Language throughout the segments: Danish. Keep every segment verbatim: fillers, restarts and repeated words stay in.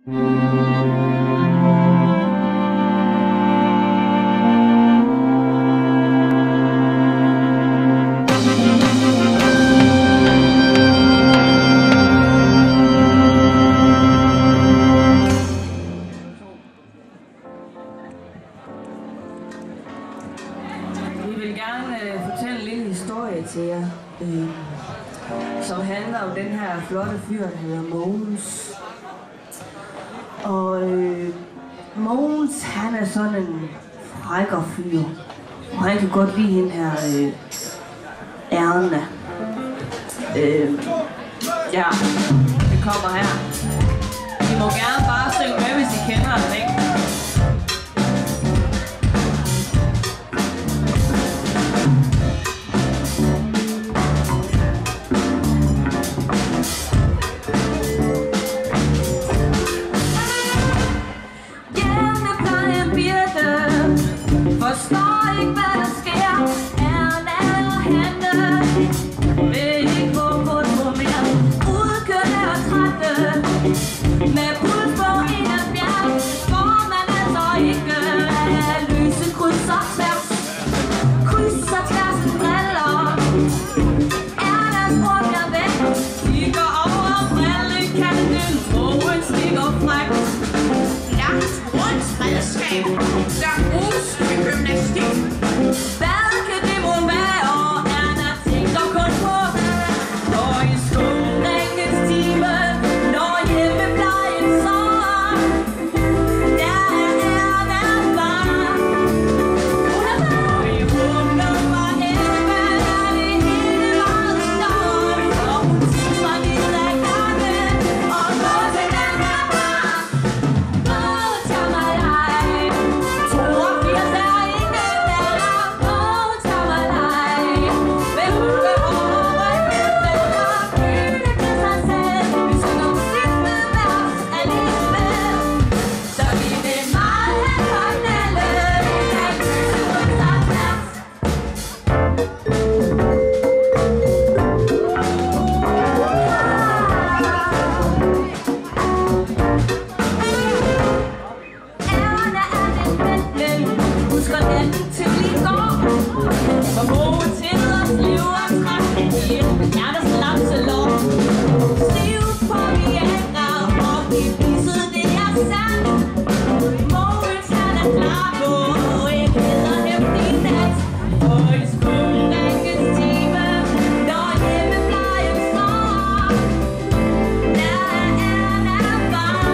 Flotte fyr, der hedder Mogens. Og øh, Mogens, han er sådan en frækker fyr. Og han kan godt lide hende her øh, Erna. Øh, ja, det kommer her. I må gerne bare synge med, hvis I kender den, ikke? Forstår ikke, hvad der sker. Erna og hende vil ikke gå på et mere. Udkørte og trætte med puls på enoghalvfjerds. Får man altså ikke at løse kryds og tværs. Kryds og tværs driller. Ernas ord er væk. De går over brillekanten. Mogen stikker frækt. Langt rundt redskab. Der bruges til gymnastik. Hvad kan det må være? Erna tænker kun på, når i skoleringens time, når hjemmeplejen sover. Der er Erna far. Hun er far. Og i rum nummer elleve er det hele meget stort. Og hun tisser ned ad gangen og går til den her bar. Åh, tag mig leg. toogfirs er ingen alder. Åh, tag mig leg. Vil hun gå over en midtfælder? Fylde til sig selv. Vi synger på sidste vers alligevel. Så vi vil meget have kornelle. Kan lyse kryds og tværs. Erna er den pendlen, husker den til i går. For gode tider, liv og træt, i et hjertes lapselår. Stiv på Viagra, og vi viser det er sandt. Mogens han er klar på en hæderhæftig nat. Og i skoleringens time, når hjemmeplejen står. Der er Erna far.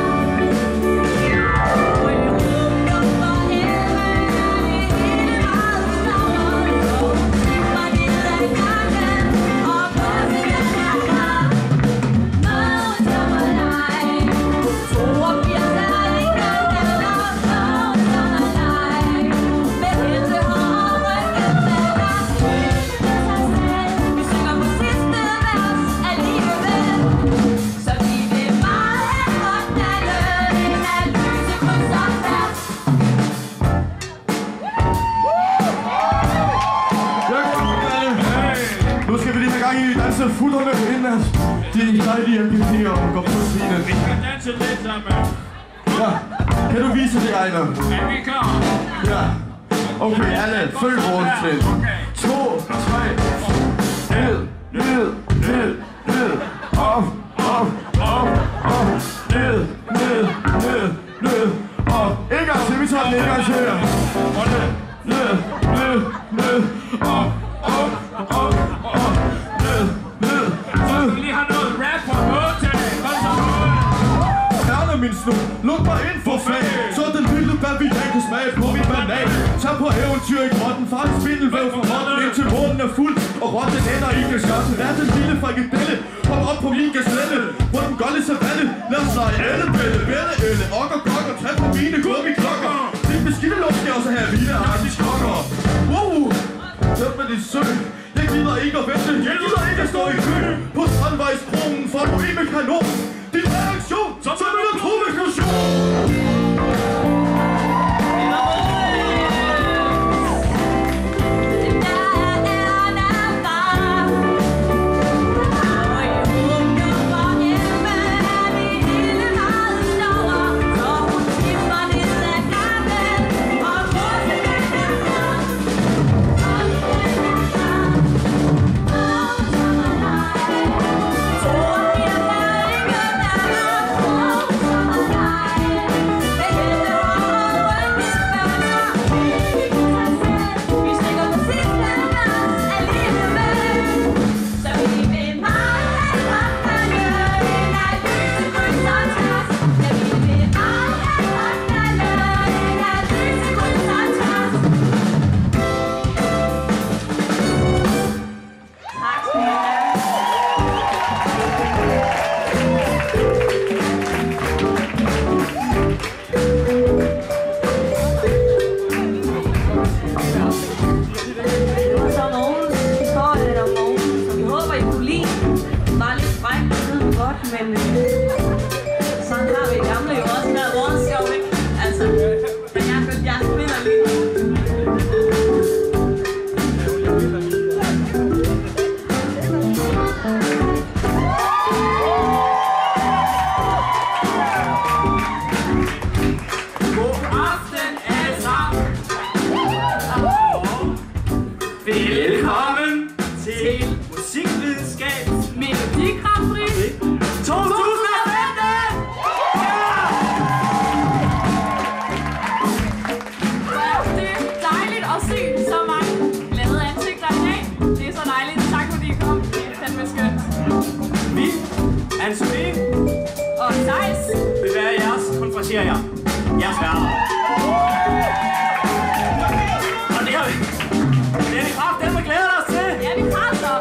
Og i rum nummer elleve er det hele meget stort. Så hun tipper ned ad gangen og går til den her bar. Mogens kommer leg. toogfirs er ingen alder. Mogens kommer leg. Med hende og ryggen falder. Fylde til sig selv. Vi synger på sidste vers alligevel. Så vi vil meget have kornelle. En af lyse kryds og tværs. Nu skal vi lige have gang i danse futterne inden at de dejlige M P T'er og går på scenen. Vi skal danse lidt sammen. Ja, kan du vise det, Ejner? Er vi klar? Ja. Okay, alle, følg vores trin. To, tre, ned, ned, ned, ned, op, op, op, op, ned, ned, ned, ned, op. En gang til, vi tager den en gang til. Og ned, ned, ned, ned, op, op, op, op, ned, ned, ned. Vi lige har noget rap på måltag. Kom så på. Erna min snu, luk mig ind for fag. Så den lille bavian kan smage på min banan. Tag på eventyr i grotten, far en spindelvæv fra hånden, indtil munden er fuld. Og rotten ender i kaskassen. Lad den lille frikadelle, hop op på min gaslette. På den golde savanne, lad os lege alle bælle, bælle, elle, okker, kokker, træt på mine gummiklokker. Din beskidte luft skal også have hvide artis kokker. Wow, tøm med din sø. Jeg gider ikke at vente, jeg gider ikke at stå i kø. På Strandvejsbroen får du i med kanon. Din reaktion, så er det en provokation. Og i rum nummer elleve er det hele meget stort. garanterer jeg. Jeres værter. Og det har vi. Det er det kraft, den vi glæder os til. Ja, vi har så.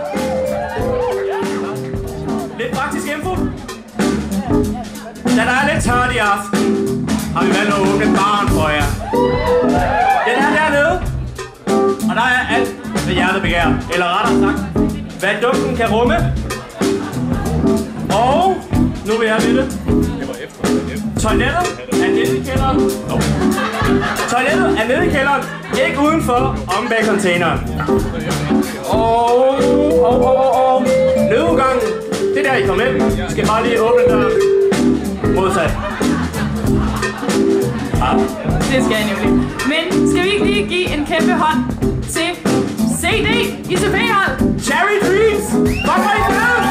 Lidt praktisk info. Da der er lidt tørt i aften, har vi valgt at åbne baren for jer. Den er dernede. Og der er alt, hvad hjertet begærer. Eller rettere sagt, hvad duften kan rumme. Og nu vil jeg vide. Toilettet er nede i kælderen. Oh. Toilettet er nede i kælderen. Ikke udenfor, om bag containeren. Og, og, og, og. Nødudgangen. Det der I kommer ind. I skal bare lige åbne døren. Modsat. Ah. Det skal jeg nemlig. Men skal vi ikke lige give en kæmpe hånd til C D I T P-hold? Cherry Dreams! Hvorfor ikke med?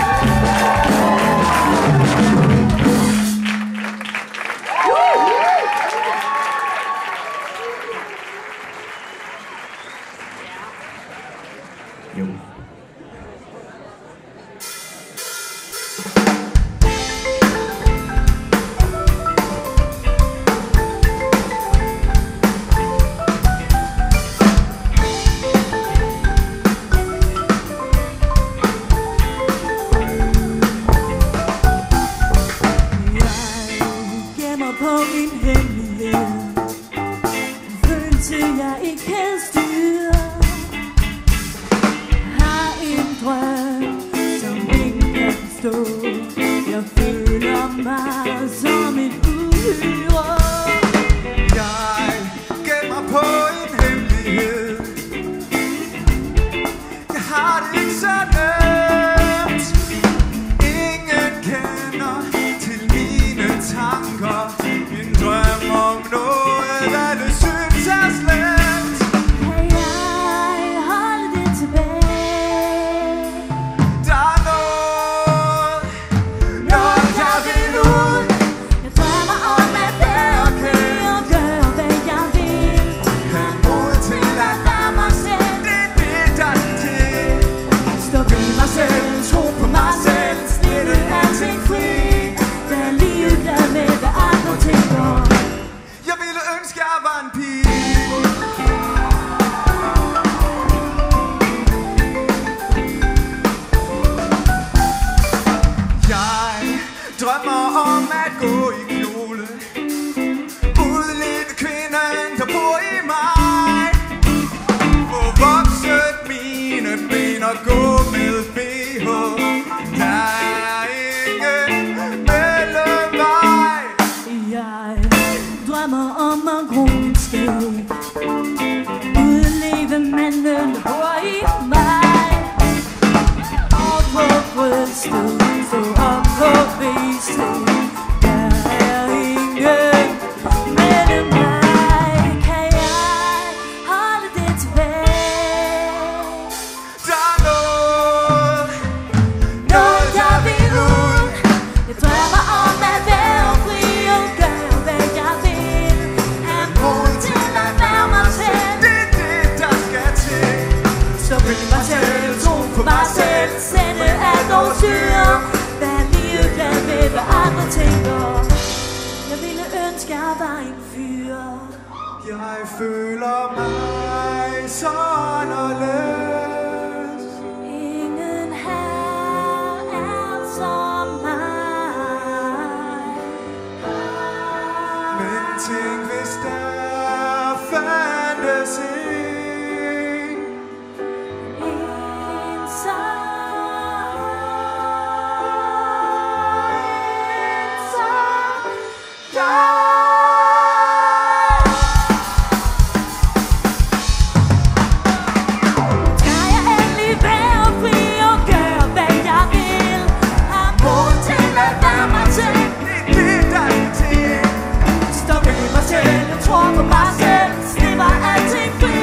Tror på mig selv, slipper alting fri.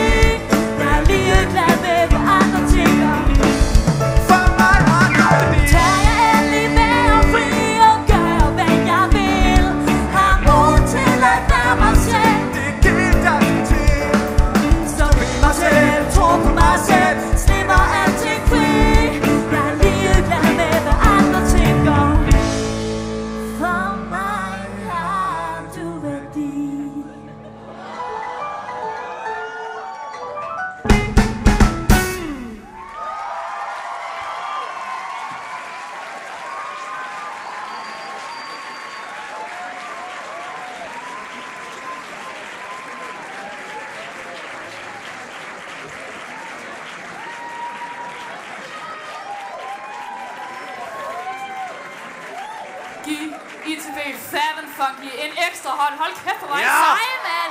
mødt Faven Funky. En ekstra hånd. Hold kæft, hvor var I Ja. seje, mand!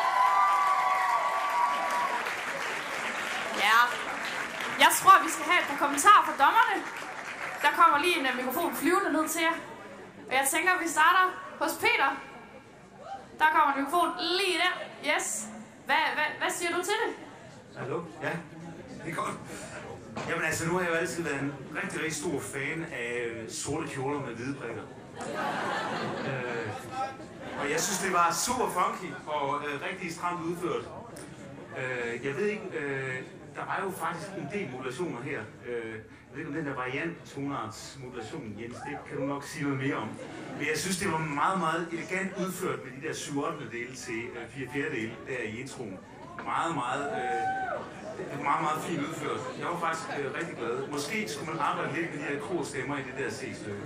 Ja. Jeg tror, vi skal have et par kommentarer fra dommerne. Der kommer lige en uh, mikrofon flyvende ned til jer. Og jeg tænker, at vi starter hos Peter. Der kommer en mikrofon lige der. Yes. Hvad, hvad, hvad siger du til det? Hallo? Ja, det er godt. Jamen altså, nu har jeg jo altid været en rigtig, rigtig stor fan af sorte kjoler med hvide prikker. øh, og jeg synes, det var super funky og øh, rigtig stramt udført. Øh, jeg ved ikke, øh, der var jo faktisk en del modulationer her. Øh, jeg ved ikke om den der variant tonarts modulation, Jens, det kan du nok sige noget mere om. Men jeg synes, det var meget, meget elegant udført med de der syv ottende dele til øh, fire fjerdedele der i introen. Meget, meget, øh, meget, meget fint udført. Jeg var faktisk øh, rigtig glad. Måske skulle man arbejde lidt med de her korstemmer i det der C-stykke.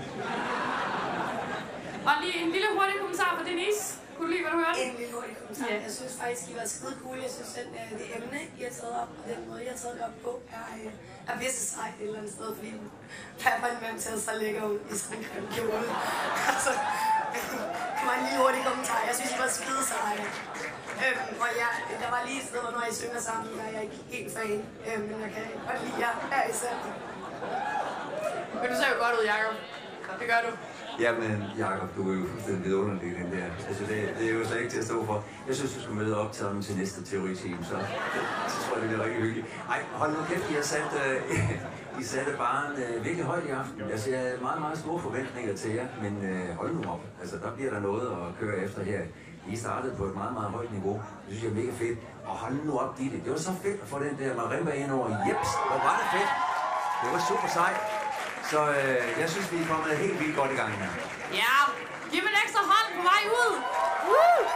Og lige en lille hurtig kommentar fra Denise. Kunne du lide, hvad du hørte? En lille hurtig kommentar. Yeah. Jeg synes faktisk, I var skide cool. Jeg synes, at uh, det emne, I har taget op, og den måde, I har taget det op på, er, uh, er vist sejt et eller andet sted, fordi der var en mand til at så lækker ud i sådan en grim kjole. Altså, det var en lille hurtig kommentar. Jeg synes, I var skide seje. Øhm, og ja, der var lige et sted, hvor når I synger sammen, der er jeg ikke helt fan, øhm, men jeg kan godt lide jer her især. Men du ser jo godt ud, Jacob. Det gør du. Jamen, Jacob, du er jo fuldstændig vidunderlig den der. Altså, det, det er jo så ikke til at stå for. Jeg synes, du skal møde op til, til næste teoriteam, så, så tror jeg, det bliver rigtig hyggeligt. Ej, hold nu kæft, I har sat, uh, I satte barn uh, virkelig højt i aften. Altså, jeg har meget, meget store forventninger til jer, men uh, hold nu op. Altså, der bliver der noget at køre efter her. I startede på et meget, meget højt niveau. Det synes jeg er mega fedt. Og hold nu op, Ditte. Det var så fedt at få den der marimba ind over. Jeps, hvor var det fedt. Det var super sejt. Så øh, jeg synes, vi er kommet helt vildt godt i gang her. Ja, giv mig en ekstra hånd på vej ud. Woo!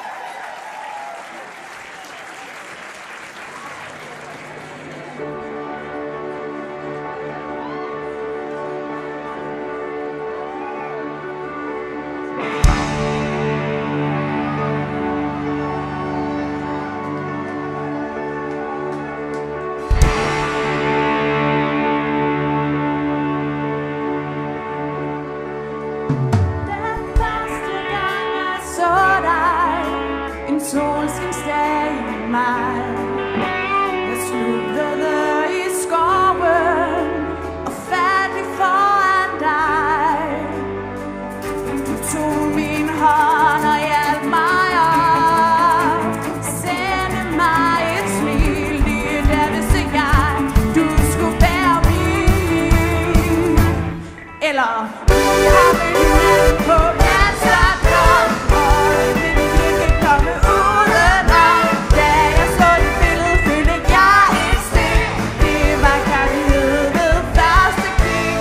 Solskinsdag i maj. Jeg sluttede i skoven og faldt foran dig. Du tog min hånd og hjalp mig op, sendte mig et smil. Lige der vidste jeg, du skulle være min. Eller har vi hinanden på Instagram, og det vil ikke komme udenom. Da jeg så dit billede, følte jeg et stik. Det var kærlighed ved første kig.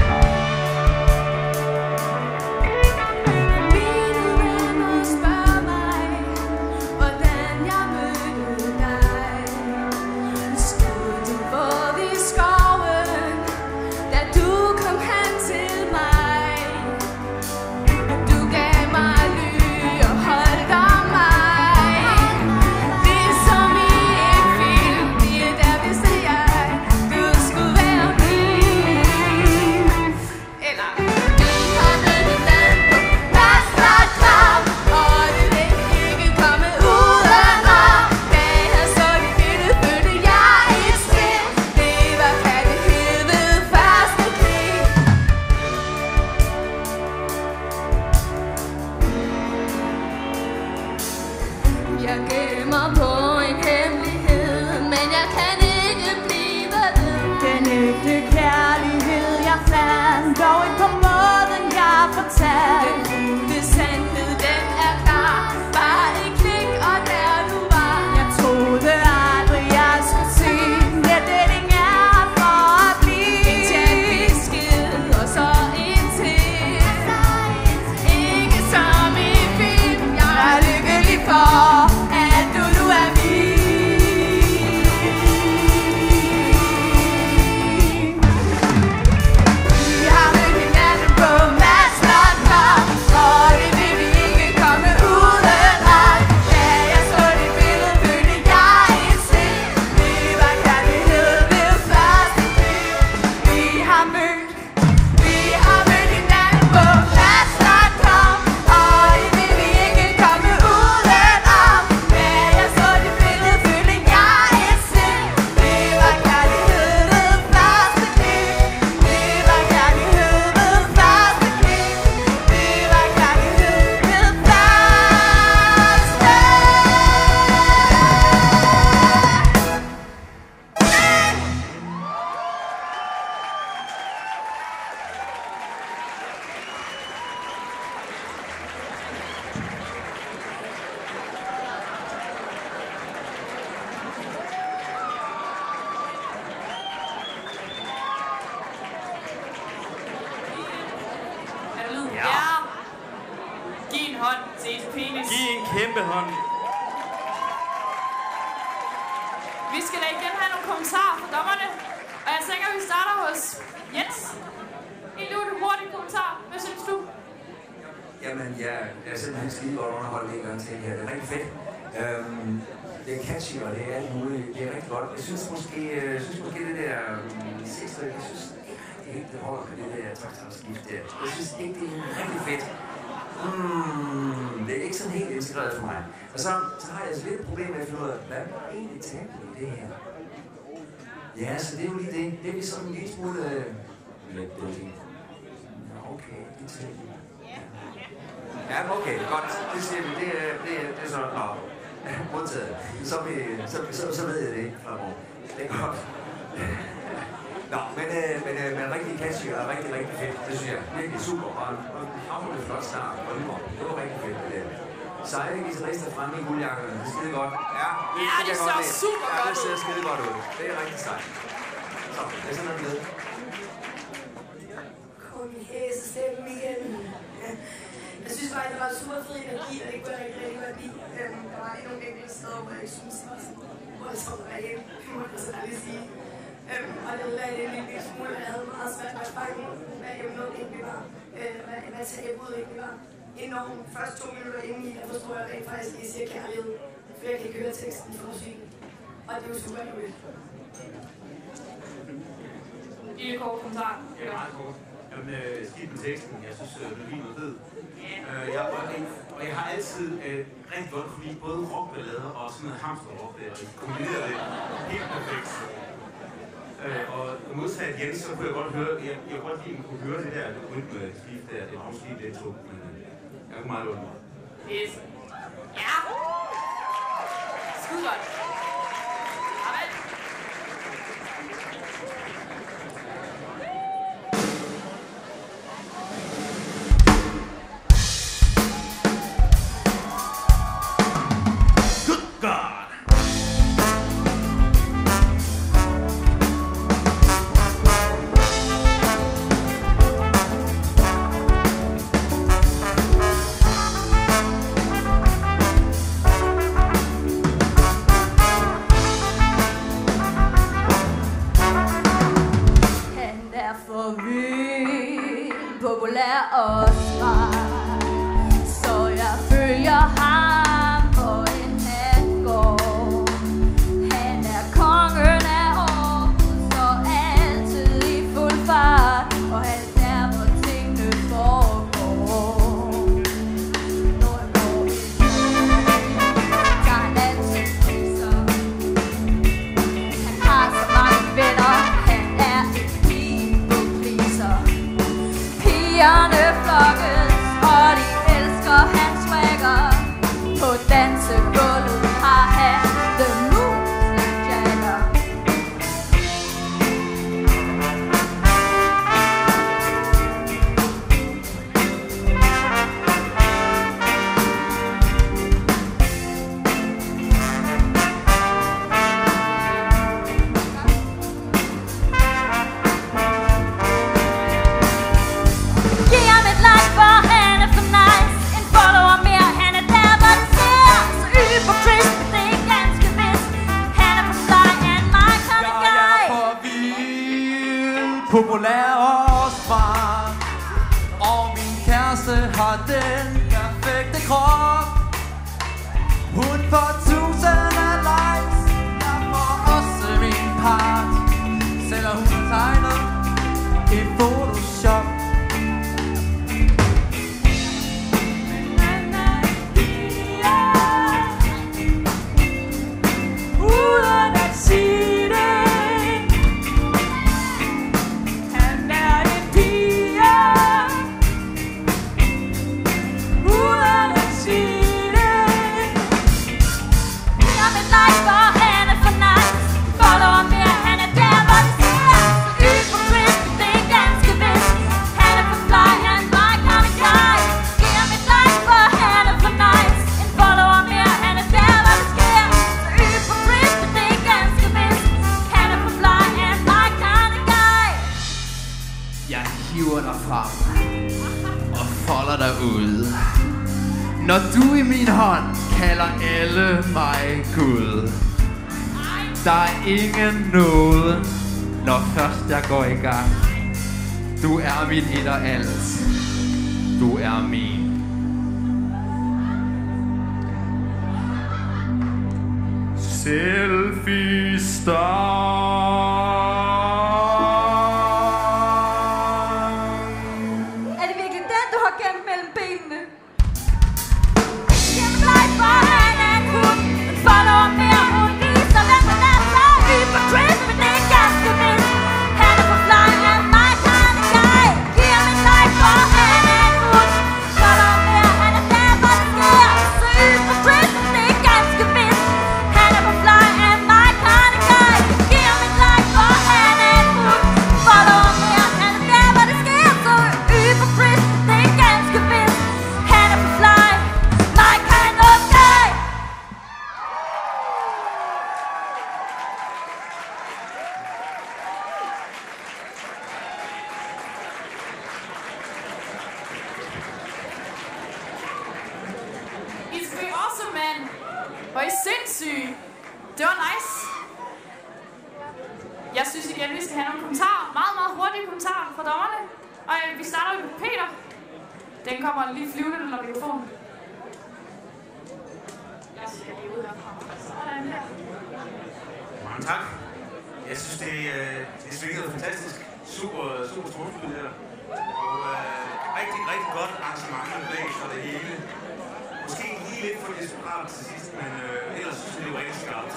Mine venner spørger mig, hvordan jeg mødte dig. Stod du både i skoven, da du kom hen til mig. Du gav mig ly og holdt om mig. Ligesom i en film, lige der vidste jeg, du skulle være min. Eller vi har mødt hinanden på Mastercard, og det vil ikke komme udenom. Da jeg så dit billede, følte jeg et stik. Det var kærlighed ved første kig. Jeg gemmer på en hemmelighed, men jeg kan ikke blive ved. Den ægte kærlighed, jeg fandt, dog ikke på måden, jeg fortalte. Den fulde sandhed, den er klar. Bare et klik, og der du var. Jeg troede aldrig, jeg skulle se, at dating er for at blive. En chatbesked, og så en til. Ikke som i film, jeg er lykkelig for, at du nu er min. Vi har mødt hinanden på Mastercard, og Dennis. Giv en kæmpe hånd. Vi skal da igen have nogle kommentarer fra dommerne. Og jeg tænker, at vi starter hos Jens. En lille hurtig kommentar. Hvad synes du? Jamen, ja, jeg er simpelthen skide godt underholdt en gang til her. Det er rigtig fedt. Øhm, det er catchy, og det er alt muligt. Det er rigtig godt. Jeg synes måske, jeg synes måske det der um, sidste, jeg synes ikke rigtig helt, det holder med det der traktorskift der. Jeg synes ikke, det er rigtig fedt. Mm, det er ikke sådan helt integreret for mig. Og så, så har jeg altså lidt et problem med at finde ud af, hvad er egentlig tanken i det her? Ja, så det er jo lige det. Det er vi sådan en lille smule... Øh, lidt building. Okay, det er tanken. Ja, okay, godt. Det siger vi. Det er, det er, det er sådan, nå, modtaget. Så, vi, så, så, så ved jeg det fremover. Det er godt. Nå, men, øh, men, øh, men rigtig catchy og rigtig, rigtig fedt. Det synes jeg virkelig super. Og en hammerende flot start. Og det var rigtig fedt med det. Sejle guitarister fremme i guldjakkerne. Det er skide godt. Ja, det, ja, det ser super ja, godt det ser ud. skide godt ud. Det er rigtig sejt. Så, jeg sender den med. Kom i hæsestemme igen. Jeg synes faktisk, det var super fed energi, og det kunne jeg rigtig, rigtig godt lide. Øhm, der var nogle enkelte steder, hvor jeg ikke synes, det var sådan voldsomt at hjemme, må jeg så ærligt sige. Øhm, og det lagde det en lille smule, jeg havde meget svært ved at fange, hvad emnet egentlig var. Øh, hvad, hvad tabuet egentlig var. Enormt. Først to minutter inde i, der forstår jeg rent faktisk, at I siger kærlighed. For jeg kan ikke høre teksten for musikken. Og det er jo super ærgerligt. I en kort kommentar. Ja, meget kort. Jamen, øh, skidt med teksten. Jeg synes, øh, melodien er fed. Øh, jeg, og, og jeg har altid øh, rigtig godt kunne lide både rockballader og sådan noget hamsterrock der, og kombineret det helt perfekt. Øh, og modsat Jens, så kunne jeg godt høre, jeg, jeg kunne godt lide, at man kunne høre det der, det rytme med skift der, det var måske lidt tungt, men øh, jeg kunne meget låne. Yes. Ja. Skide godt. Amen. Populær og smart, så jeg følger ham på en natgård. Han er kongen af Aarhus og altid i fuld fart, og han er der, hvor tingene foregår. Når han går i byen, tager han altid priser. Han har så mange venner, han er et people-pleaser. Pigerne flokkes, og de elsker hans swagger. På dansegulvet har han the moves like Jagger. Giv ham et like, for han er for nice. En follower mere, han er der, hvor det ser så ybertrist, men det er ganske vist. Han er for fly and my kind of guy. Jeg er for vild, populær og smart, og min kæreste har den perfekte krop. Hun får tusind af likes, jeg får også min part, selvom hun har tegnet i Photoshop. Uden at sige det, han er en pige. Uden at sige det. Giv ham et like, for han er for nice. Follower mere, han er der, hvor det ser så ybertrist, men det er ganske vist. Han er for fly and my kind of guy. Giv ham et like, for han er for nice. En follower mere, han er der, hvor det sker så ybertrist, men det er ganske vist. Han er for fly and my kind of guy. Jeg hiver dig frem og folder dig ud. Når du i min min hånd kalder alle mig Gud. Der er ingen nåde, når først jeg går i gang. Du er mit et og alt. Du er min. Selfie star. Er det virkelig den, du har gemt mellem benene? Gem dig for han er en hund. En follower mere, hun viser hvem han er. Så hypocrite, men det er ganske vist. Han er på fly af mig, kan det jeg. Giv mig dig for han er en hund. Follower mere, han er der, hvor det sker. Så hypocrite, men det er ganske vist. Han er på fly af mig, kan det jeg. Giv mig dig for han er en hund. Follower mere, han er der, hvor det sker. Så hypocrite, det er ganske vist. Han er på fly, mig kan okay. I skal blive awesome, man. Hvor I sindssyge. Det var nice. Jeg synes igen, vi skal have nogle kommentarer. Meget, meget hurtige kommentarer fra dommerne. Og øh, vi starter med Peter. Den kommer lige flyvende, når vi får den. Jeg skal lige ud herfra. Sådan der. Mange tak. Jeg synes, det, øh, det svingede fantastisk. Super, super storflyd her. Og øh, rigtig, rigtig godt arrangement med bag for det hele. Måske lige lidt for desperat til sidst, men øh, ellers synes jeg, det var rigtig skarpt.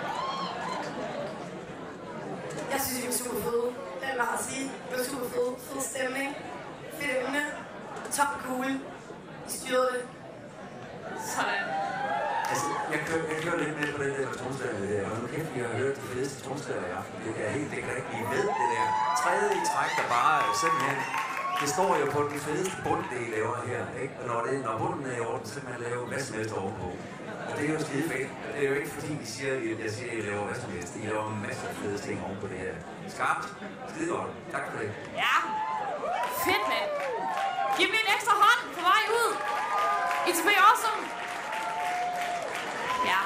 Jeg synes, vi var super fede. Den var at sige. Det var super fede. Fed stemning. Fedt emne. Top cool. I styrede det. Sådan. Altså, jeg kører, jeg kører lidt med på den der tonsdag der, og nu kæft, vi har hørt de fedeste tonsdager i aften. Det er helt, det kan ikke blive ved, det der tredje i træk, der bare simpelthen, det står jo på den fedeste bund, det I laver her, ikke? Og når, det, når bunden er i orden, så kan man lave hvad som helst ovenpå. Og det er jo skide fedt. Det er jo ikke fordi, I siger, at jeg siger, at I laver hvad som helst. I laver masser af fede ting ovenpå det her. Skarpt. Skide godt. Tak for det. Ja. Fedt, mand. Giv mig en ekstra hånd på vej ud. It's be awesome. Ja.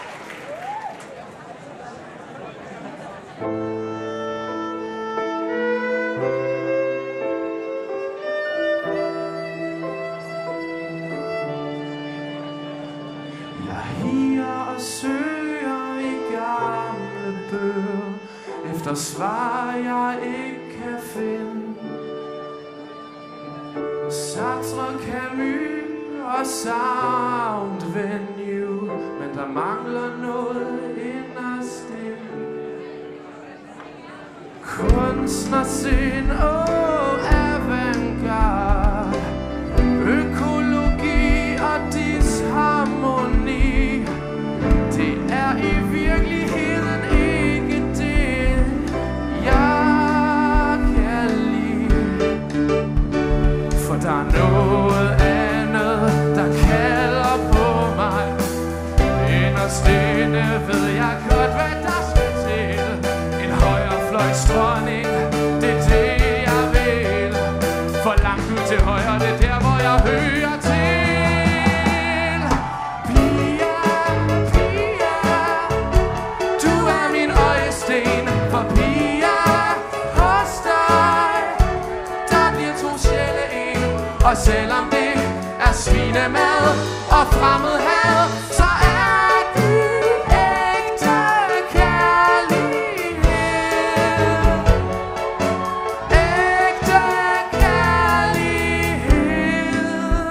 Jeg higer og søger i gamle bøger efter svar jeg ikke kan finde. Sartre, Camus og Sound Venue, men der mangler noget inderst inde. Kunstnersind og avantgarde, økologi og disharmoni. Det er i virkeligheden ikke det, jeg kan lide. For der er noget andet, der kalder på mig. Inderst inde ved jeg godt, hvad der skal til. En højrefløjsdronning, det er det jeg vil. For langt ud til højre, det er der hvor jeg hører til. Pia, Pia, du er min øjesten. For Pia, hos dig, der bliver to sjæle en. Og selvom det er svinemad og fremmed had, så er det ægte kærlighed. Ægte kærlighed.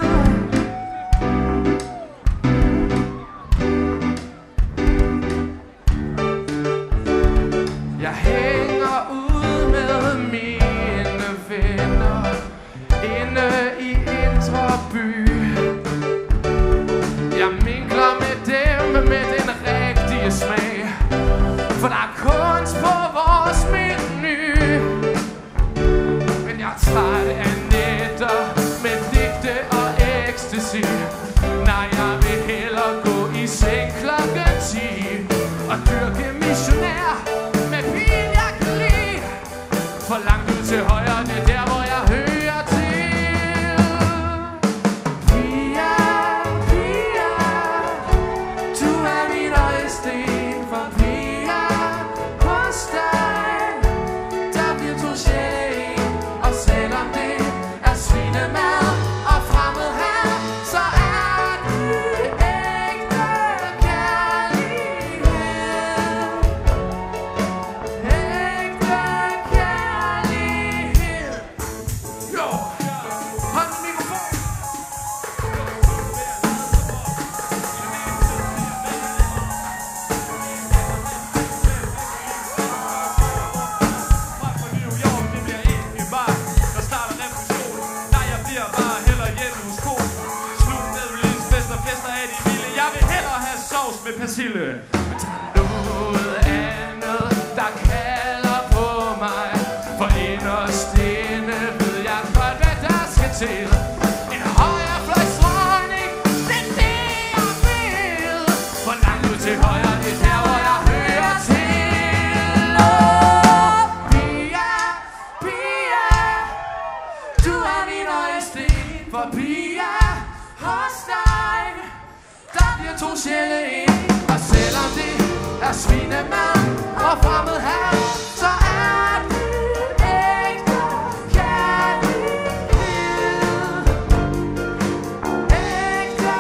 Jeg hænger ud med mine venner inde i Indre By. Jeg minkler med dem med den rigtige smag. For der er kunst på vores menu. Men jeg er træt af nætter med digte og ecstasy. Nej, jeg vil hellere gå i seng klokken ti og dyrke missionær med bil jeg kan lide. For langt ud til højre, det er der hvor jeg hører til. Pia, Pia, Ville jeg vil hellere have sovs med persille. Der er noget andet, der kalder på mig. For inderst inde ved jeg godt, hvad der skal til. En højrefløjsdronning, det er det jeg vil. For langt ud til højre, det er der hvor jeg hører til. Åh, Pia, Pia, du er min øjesten. For Pia, hos dig, der bliver to sjæle ind. Og selvom det er svinemand og fremmed her, så er det ægte kærlighed. Ægte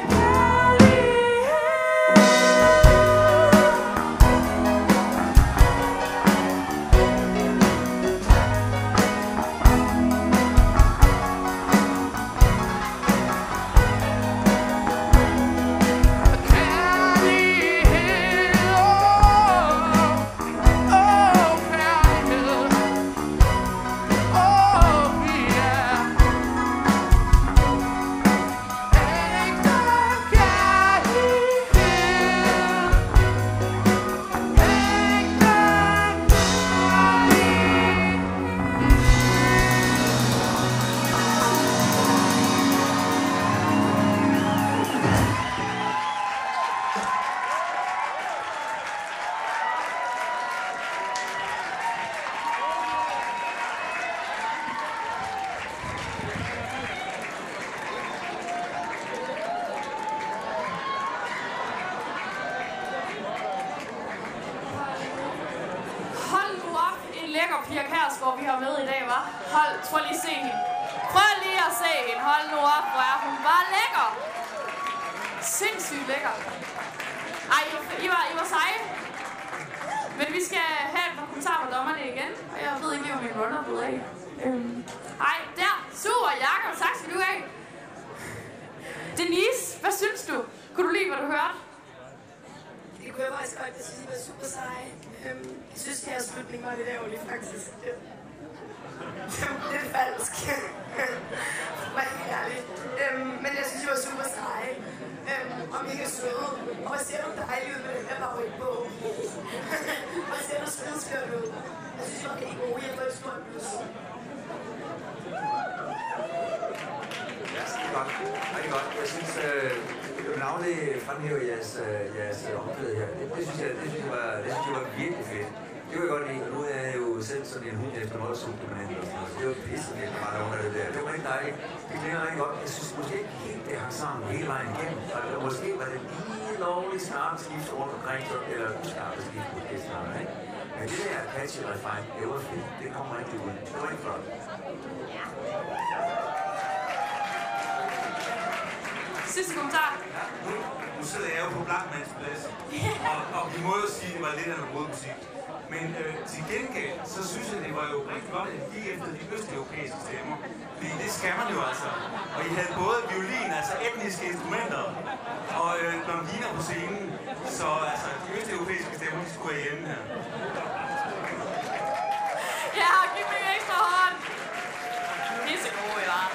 Pia Kjærsgaard, vi har med i dag, hva'? Hold, prøv lige at se hende. Prøv lige at se hende. Hold nu op, hvor er hun bare lækker. Sindssygt lækker. Ej, I var, I var seje. Men vi skal have et par kommentarer på dommerne igen. Og jeg ved ikke, om min runner er blevet af. Øhm. Ej, der. Super, Jakob. Tak skal du have. Denise, hvad synes du? Kunne du lide, hvad du hørte? Det kunne jeg faktisk godt. Jeg synes, I var super seje. Øhm, jeg synes, at jeres slutning var lidt ærgerlig, faktisk. Det, det var lidt falsk. Var helt ærligt. Øhm, men jeg synes, I var super seje. Øhm, og mega søde. Og hvor ser du dejligt ud med den der favorit på. Hvor ser du skidskørt ud. Jeg synes, I var rigtig gode. Jeg var et stort plus. Ja, det er godt. Rigtig godt. Jeg synes, øh, jeg vil navnlig fremhæve jeres, øh, jeres omklæde her. Det, det, synes jeg, det, synes jeg, var, det synes jeg var virkelig fedt. Det var jeg godt lide, og nu er jeg jo selv sådan en hund efter målsugpermanent og sådan noget, så det var pisse fedt, bare under det der. Det var rigtig dejligt. Det klinger rigtig godt. Jeg synes måske ikke helt, det hang sammen hele vejen igennem. Og måske var det lige lovligt skarpe skift rundt omkring, eller uskarpe skift måske snart, ikke? Men det der catchy refine, det var fedt. Det kom rigtig ud. Det var rigtig flot. Sidste kommentar. Ja, nu, nu sidder jeg jo på Blackmans plads, og, og vi må jo sige, at det var lidt af noget musik. Men øh, til gengæld, så synes jeg, det var jo rigtig godt, at I gik efter de østeuropæiske stemmer. Fordi det skal man jo altså. Og I havde både violin, altså etniske instrumenter, og øh, blondiner på scenen. Så altså, de østeuropæiske stemmer, de skulle være hjemme her. Ja, giv mig en ekstra hånd. Pisse gode, I var.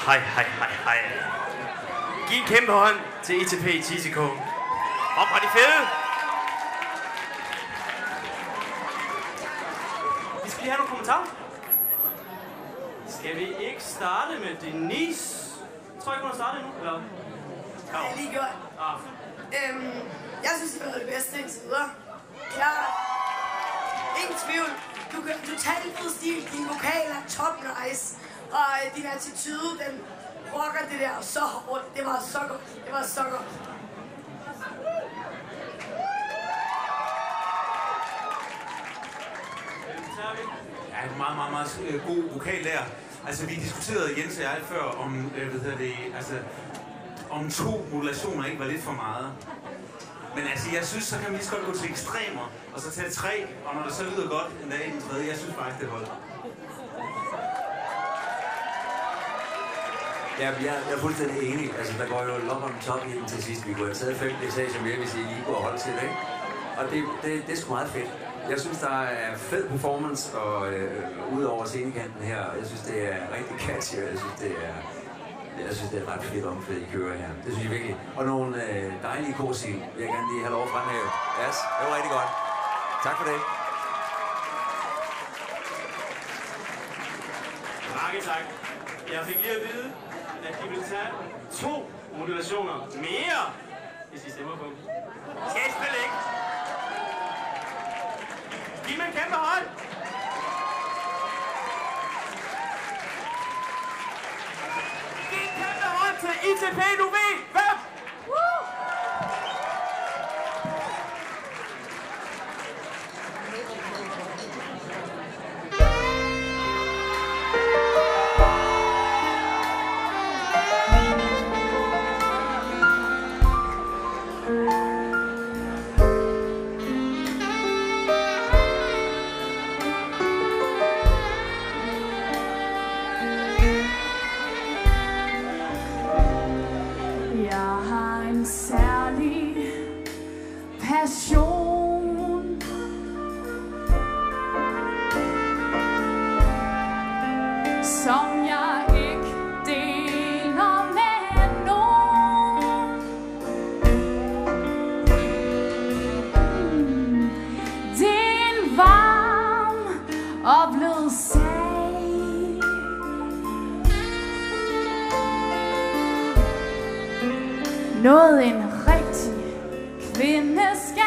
hej, hej, hej, hej. Giv en kæmpe hånd til I T P T C K. Op fra de fede. Vi skal lige have nogle kommentarer. Skal vi ikke starte med Denise? Jeg tror ikke, hun har startet endnu, eller? Det har jeg lige gjort. Ah. Øhm, jeg synes, det var det bedste indtil videre. Klar. Ingen tvivl. Du kan totalt fed stil. Din vokal er top nice. Og din attitude, den rocker det der så hårdt. Det var så godt. Det var så godt. Ja, en meget, meget, meget øh, god vokal der. Altså, vi diskuterede, Jens og jeg, før, om, øh, hvad hedder det, altså, om to modulationer ikke var lidt for meget. Men altså, jeg synes, så kan man lige så godt gå til ekstremer, og så tage tre, og når det så lyder godt en dag i den tredje, jeg synes faktisk, det holder. Ja, jeg, jeg er fuldstændig enig. Altså, der går jo lock on top i den til sidst. Vi kunne have taget fem etager mere, hvis I lige kunne holde til det, ikke? Og det, det, det er sgu meget fedt. Jeg synes, der er fed performance og øh, ud over scenekanten her. Jeg synes, det er rigtig catchy, og jeg synes, det er, jeg synes, det er ret fedt omkvæd, I kører her. Det synes jeg virkelig. Og nogle øh, dejlige korsil vil jeg gerne lige have lov at fremhæve. Yes, det var rigtig godt. Tak for det. Mange tak. Jeg fik lige at vide, at de vil tage to modulationer mere, hvis I stemmer på dem. Skal I spille ikke? Giv mig en kæmpe hånd! Giv en kæmpe hånd til I T P nu ved! Hvem? Som jeg ikke deler med nogen. Det er en varm og blød sag. Noget en rigtig kvinde skal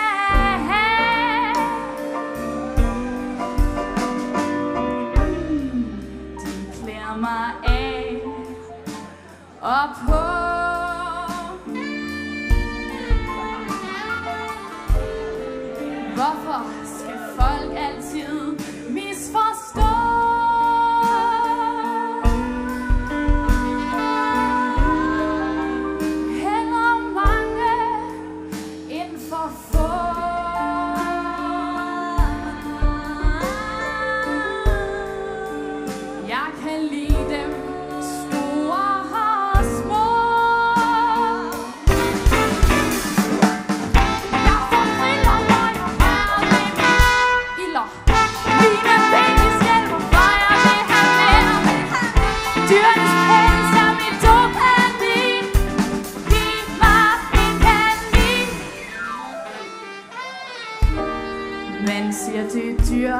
og på. Hvorfor skal folk altid misforstå? Heller mange end for få. Jeg kan lide dem dyr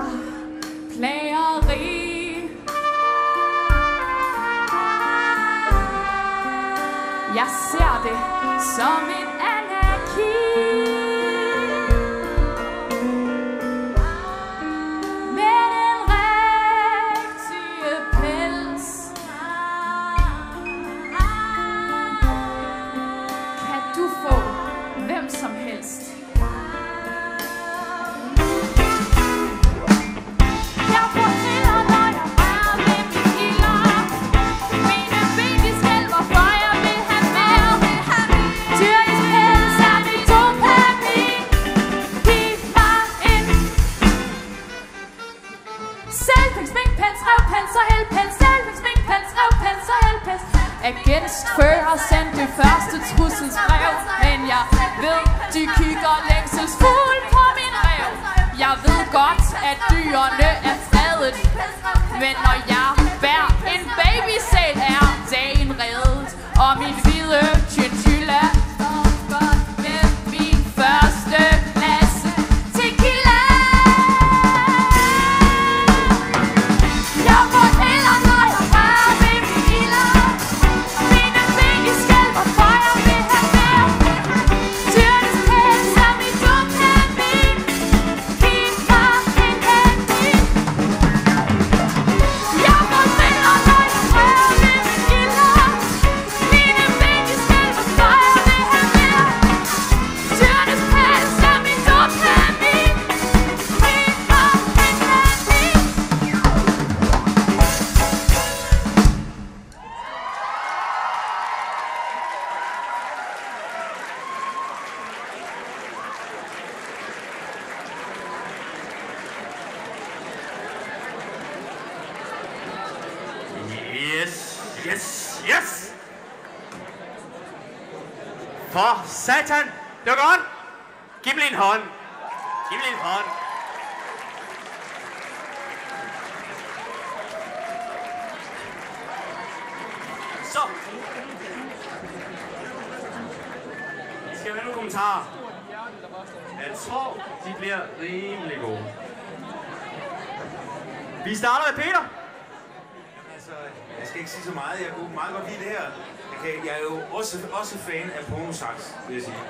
plageri. Jeg ser det som en anarki. Med den rigtige pels kan du få hvem som helst. Against før sendte det første trusselsbrev, men jeg ved, de kigger længselsfuldt på min rev. Jeg ved godt, at dyrene er fredet, men når jeg bærer en babysæl, er dagen Og min fede chinchilla står godt med min første klasse tequila. Jeg får heller, når jeg rører ved min ilder. Mine ben i skælver, for jeg vil have mere. Tyrnes pæl som i dopamin. Giv mig en handling. Jeg får heller, når jeg rører ved min ilder. Mine ben i skælver, for jeg vil have mere. Tyrnes pæl som i dopamin. Giv mig en handling. Yes, yes, yes! For satan! Det var godt! Giv mig lige en hånd. Giv mig lige en hånd. Så. Skal vi have nogle kommentarer? Jeg tror, de bliver rimelig gode. Vi starter med Peter. Altså, jeg skal ikke sige så meget. Jeg kunne meget godt lide det her. Jeg, kan, jeg er jo også, også fan af pornosax, vil jeg sige.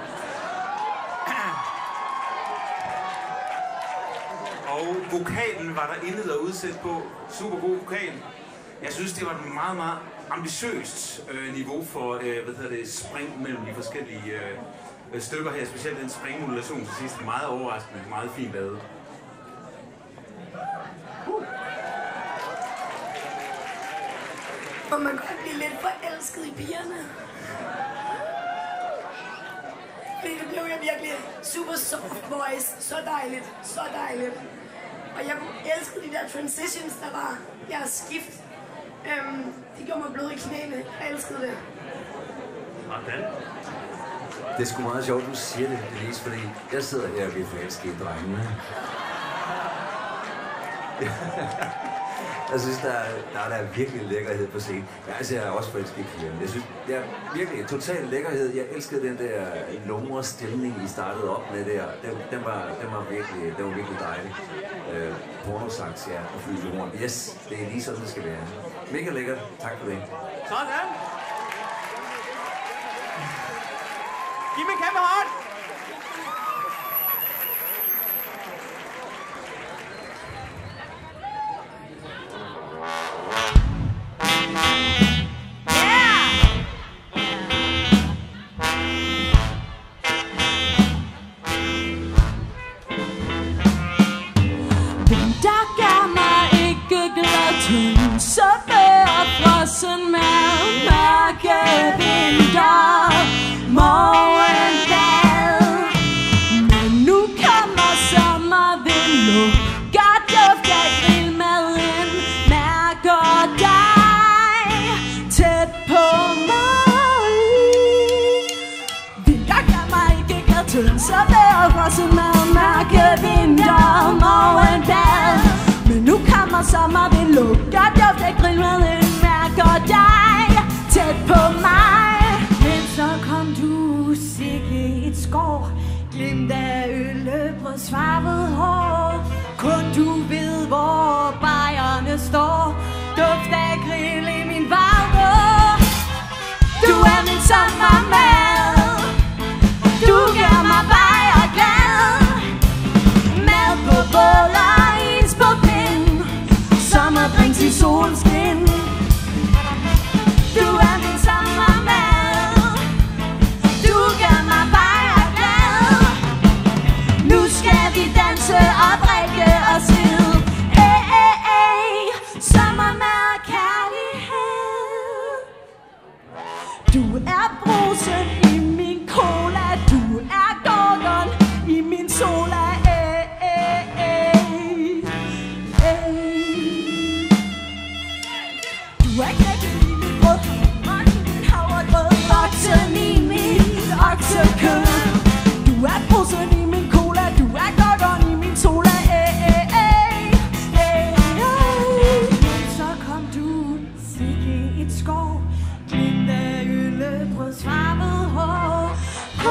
Og vokalen var der intet at udsætte på. Super god vokal. Jeg synes, det var et meget, meget ambitiøst øh, niveau for øh, hvad hedder det, spring mellem de forskellige øh, stykker her. Specielt den springmodulation til sidst. Meget overraskende. Meget fint lavet. Og man kan blive lidt forelsket i pigerne. Fordi det blev jeg virkelig super soft voice. Så dejligt, så dejligt. Og jeg elskede de der transitions, der var. Jeres skift. Øhm, det gjorde mig blød i knæene. Jeg elskede det. Sådan. Det er sgu meget sjovt, du siger det, Denise, fordi jeg sidder her og bliver forelsket i drengene. Jeg synes, der er, der er der virkelig lækkerhed på scenen. Ja, altså, jeg er også forelsket i pigerne. Jeg synes, det er virkelig en total lækkerhed. Jeg elskede den der lumre stemning, I startede op med der. Den, den, var, den, var, virkelig, den var virkelig dejlig. Øh, pornosax, ja, og flygelhorn. Yes, det er lige sådan, det skal være. Mega lækkert. Tak for det. Sådan. Giv mig en kæmpe hånd. Så bærer frossen med mørke vinter, morgendag. Men nu kommer sommervind, lukker duft af grillmaden, mærker dig tæt på mig. Vinter gør mig ikke glad, tynd, så bærer frossen med mørke vinter, morgendag. Men nu kommer sommervind, lukker duft af grillmaden, mærker dig tæt på mig. Men så kom du, sikke et skår, glimt af øllebrøds farvet hår. Kun du ved, hvor bajerne står, duft af grill i min varme. Du er min sommermad, du gør mig bajerglad. Mad på båler, is på pind, sommerdrinks i solskin. Du er min sommermad, du gør mig bajerglad. Nu skal vi danse og drikke os ned. Ey, ey, ey, sommermad og kærlighed. Du er brusen i min cola, du er gordon i min sola. Du er knækket i mit brød, og i min havregrød, oksen i mit oksekød. Du er brusen i min cola, du er gordon i min sola. Ey, ey, ey, ey, ey. Så kom du, sikke et skår, glimt af ølle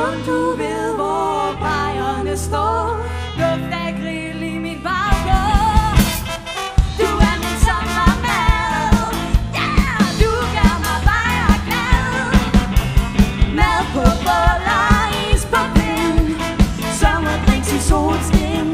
kun du ved, hvor bajerne står. Luft af grill i mit baggård. Du er min sommermad. Yeah, du gør mig bare glad. Mad på boller, is på pind. Sommerdrinks i solskin.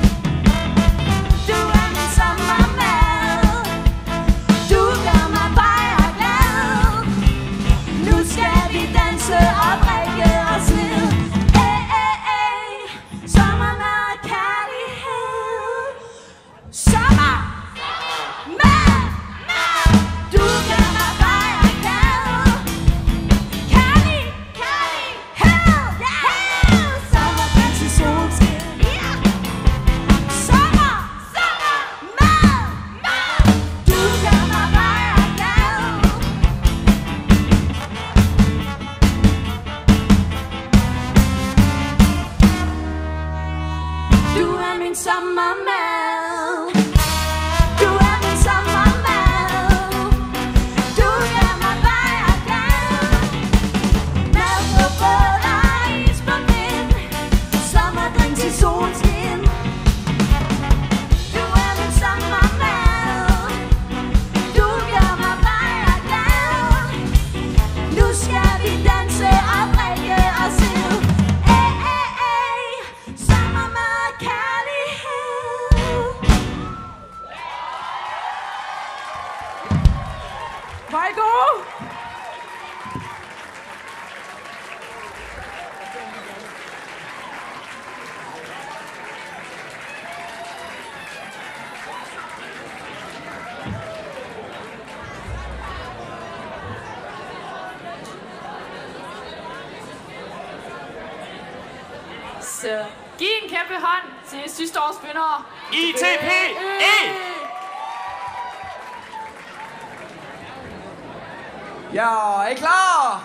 Du er min sommermad. Du gør mig bare glad. Nu skal vi danse og drikke os ned. Ey, ey, ey. Sommermad og kærlighed. Sommer. Mad. Mad. Du gør mig bare glad. Kærlig. Kærlighed. Yeah. Sommerdrinks i solskin. Yeah. Sommer. Sommer. Mad. Mad. Du gør mig bare glad. Du er min sommermad. Du er min sommermad. Du gør mig bare glad. Mad på boller, is på pind. Sommerdrinks i solskin. Du er min sommermad. Du gør mig bare glad. Nu skal vi danse og drikke os ned. Ey, ey, ey. Sommermad og kærlighed. Var I gode? Så giv en kæmpe hånd til sidste års vindere. I T P E! Ja, er I klar?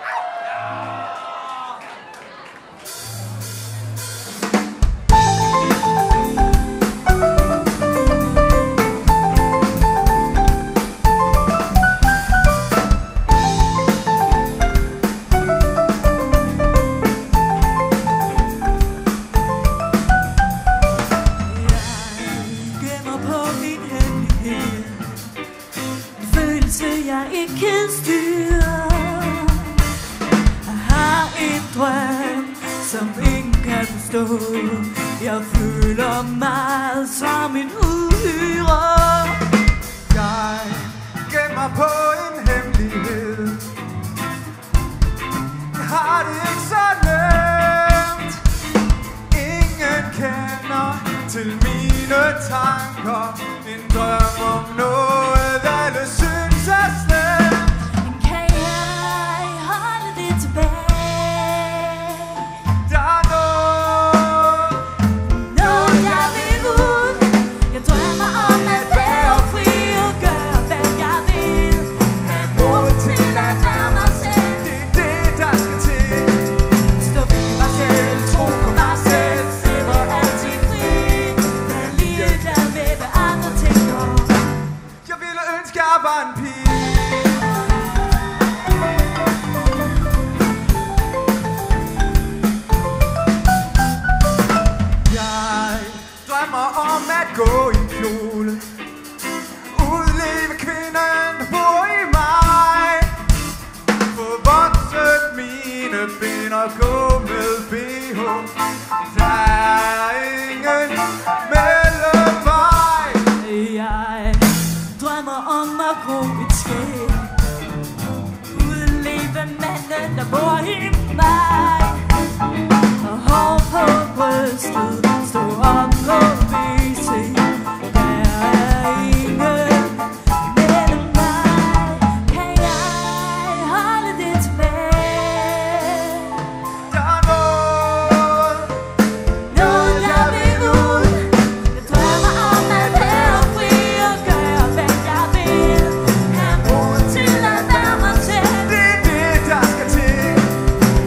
Gemmer på min hemmelighed. Følelse jeg ikke kan styre. Jeg har en drøm, som ingen kan forstå. Jeg føler mig som en uhyre. Jeg gemmer på en hemmelighed. Jeg har det ikke så nemt. Ingen kender til mine tanker. En drøm om noget, alle synes er slemt. Kan jeg holde det tilbage? Der er noget, Noget jeg vil ud. Jeg drømmer om at være fri og gøre hvad jeg vil. Have mod til at være mig selv. det er det, der skal til. Stå ved mig selv, tro på mig selv. Slipper altid fri. Jeg er ligeglad med hvad andre tænker. Jeg ville ønske, jeg var en pige. Jeg drømmer om at gå i en kjole. Udleve kvinden, der bor i mig. Få vokset mine ben og gå med B H. Der er ingen mellemvej. Jeg drømmer om at gro et skæg. Udleve manden, der bor i mig. Og hår på brystet, stå op på B C. Der er ingen mellem mig. Kan jeg holde det tilbage? Der er noget, Noget jeg vil ud. Jeg drømmer om at være fri og gøre hvad jeg vil. Have mod til at være mig selv. det er det, der skal til.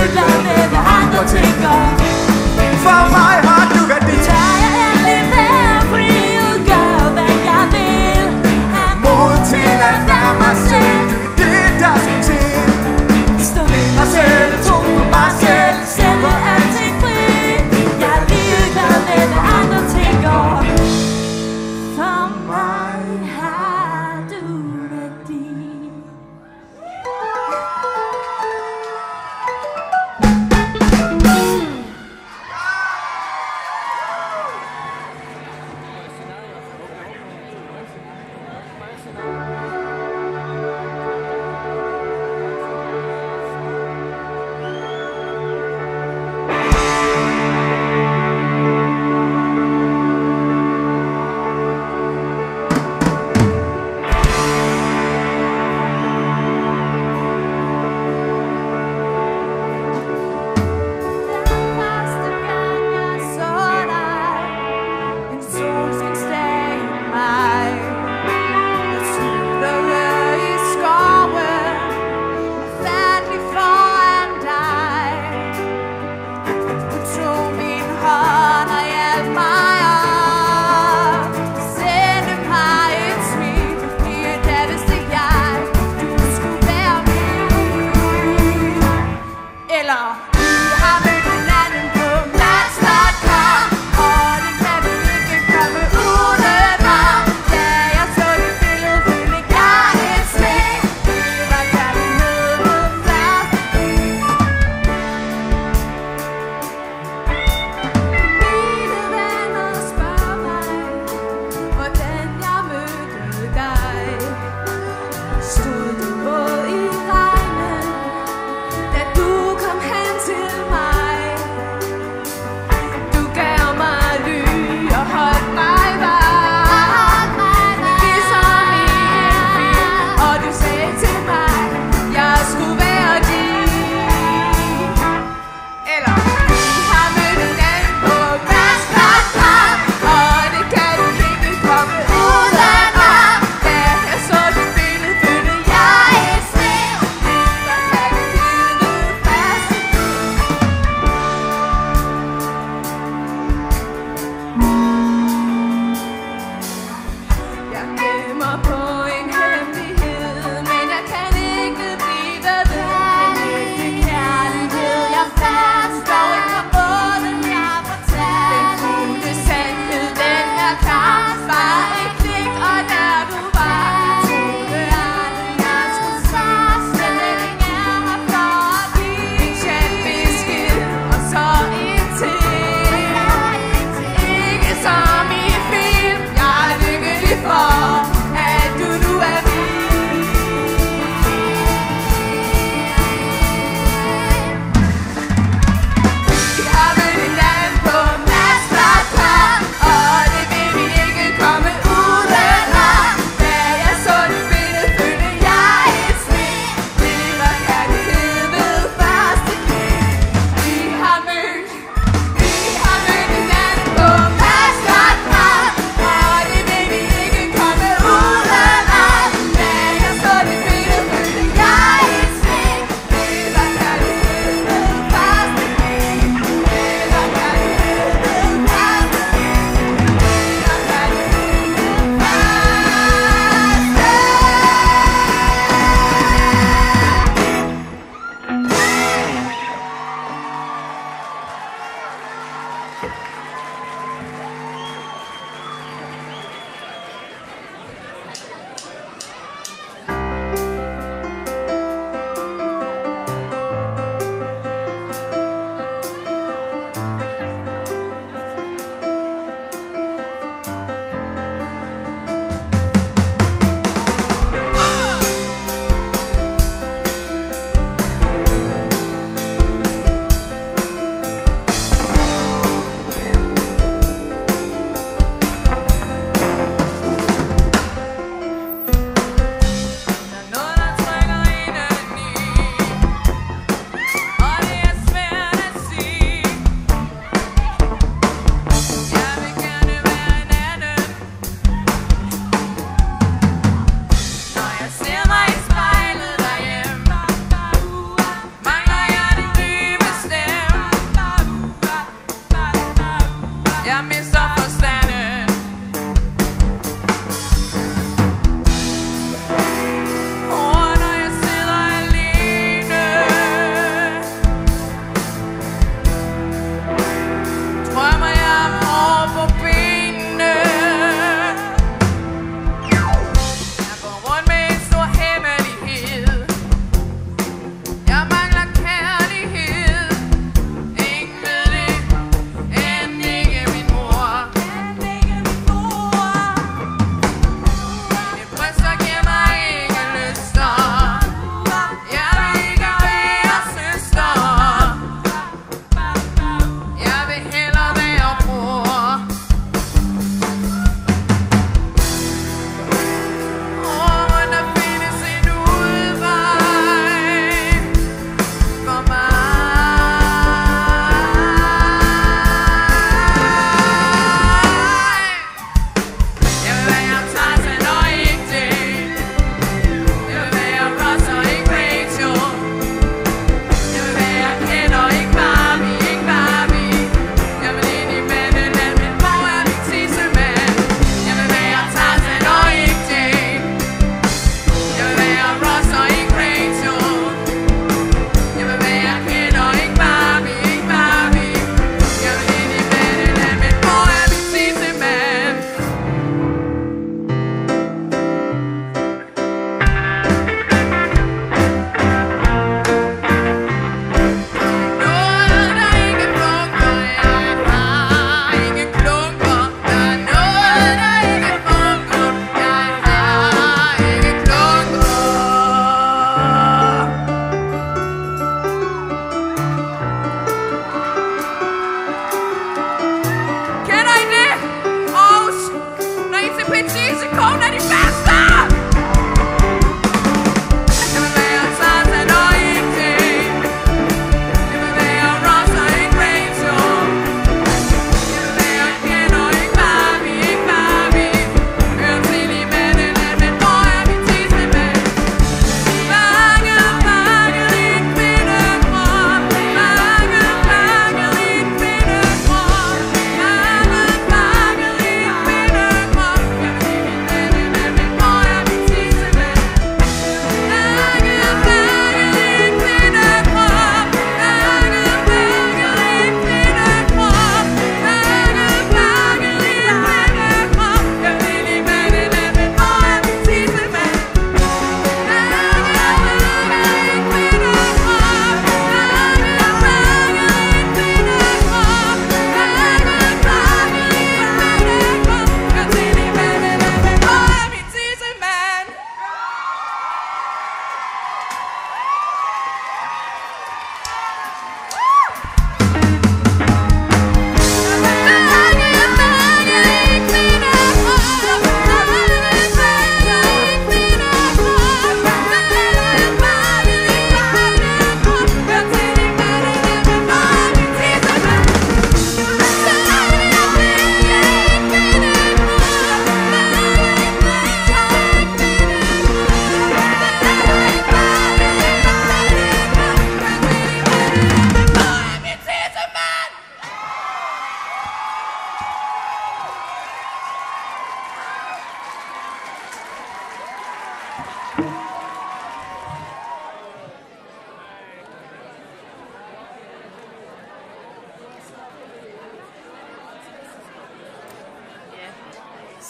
ligeglad med, hvad andre tænker. For mig har du værdi. Tør jeg endelig være fri og gøre, hvad jeg vil. Mod til at være mig selv. Det er det, der skal til. Stå ved mig selv, tro på mig selv, sætte alting fri. Jeg er ligeglad med, hvad andre tænker. For mig har du værdi.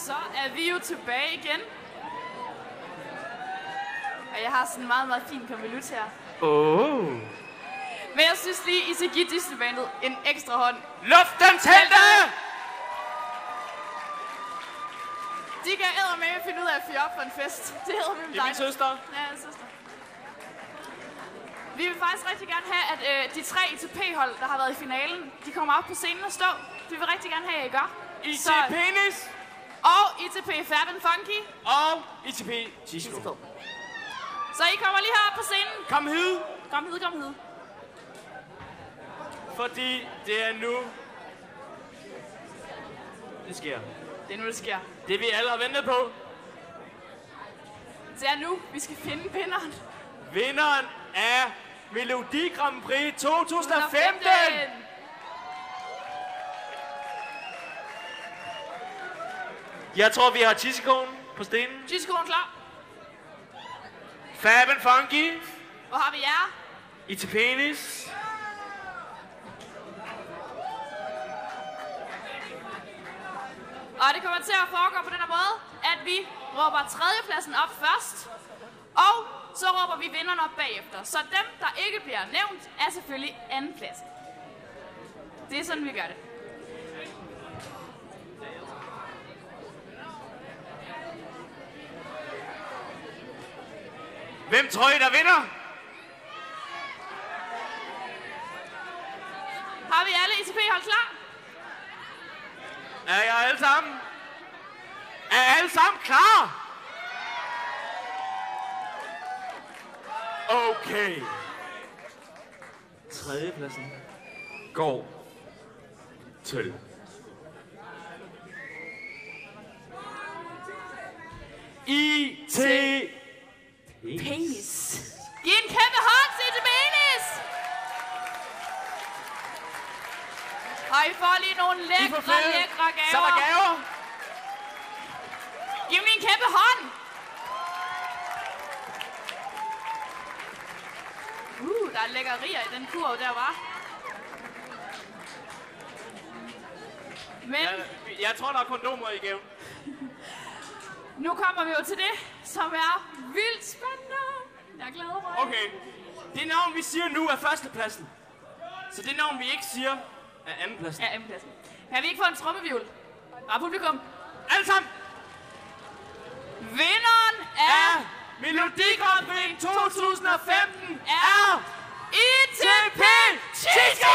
Så er vi jo tilbage igen. Og jeg har sådan en meget, meget fin konvolut her. Oh. Men jeg synes lige, I skal give Disneybandet en ekstra hånd. Luftens helte! De kan eddermame finde ud af at fyre op for en fest. Det hedder med Det er min søster. Ja, søster. Vi vil faktisk rigtig gerne have, at øh, de tre I T P-hold, der har været i finalen, de kommer op på scenen og stå. Det vil vi rigtig gerne have, at I gør. I T Penis. Og I T P Fab and Funky. Og I T P Tisco. Så I kommer lige herop på scenen. Kom hid. Kom hid, kom hid. Fordi det er nu, det sker. Det er nu, det sker. Det vi alle har ventet på. Det er nu, vi skal finde vinderen. Vinderen af Melodi Grand Prix to tusind og femten. Jeg tror, vi har Tisikoen på stenen. Tisikoen klar. Fab and Funky. Hvor har vi jer? I T Penis. Og det kommer til at foregå på den her måde, at vi råber tredjepladsen op først, og så råber vi vinderne op bagefter. Så dem, der ikke bliver nævnt, er selvfølgelig andenpladsen. Det er sådan, vi gør det. Hvem tror I, der vinder? Har vi alle I T P-hold klar? Er jeg alle sammen? Er alle sammen klar? Okay. Tredjepladsen går til I T Penis. Giv en kæmpe hånd til I T Penis! Og I får lige nogle lækre, lækre gaver. Så er der gaver. Giv mig en kæmpe hånd. Uh, der er lækkerier i den kurv der, var. Men Jeg, jeg tror, der er kondomer i gaven. nu kommer vi jo til det, som er vildt spændende. Jeg glæder mig. Okay. Det navn, vi siger nu, er førstepladsen. Så det navn, vi ikke siger, er andenpladsen. Ja, andenpladsen. Kan vi ikke få en trommevivl? Og publikum. Alle sammen. Vinderen af Ja. Melodi Grand Prix to tusind og femten er I T P Tisco!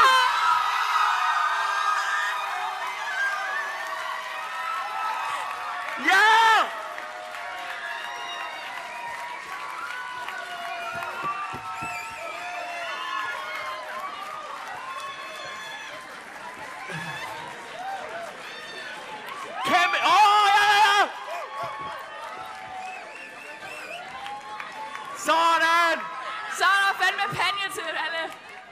Ja! Kæmpe! Åh, oh, ja, ja, ja! Sådan! Så er der fandme panje til alle.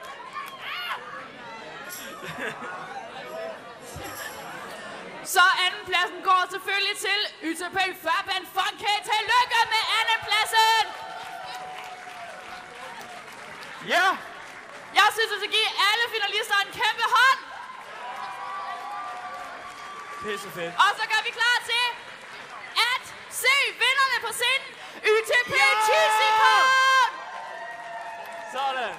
Så andenpladsen går selvfølgelig til Y T P Fab and Funky. Tillykke med andenpladsen! Ja! Jeg synes, at vi skal give alle finalister en kæmpe hånd. Pisse fedt. Og så gør vi klar til at se vinderne på scenen. Y T P Tisco! Sådan.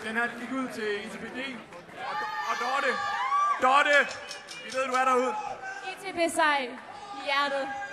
Den her gik ud til I T P D. Og, og Dorte. Dorte! Vi ved, du er derude. I T P sej i hjertet.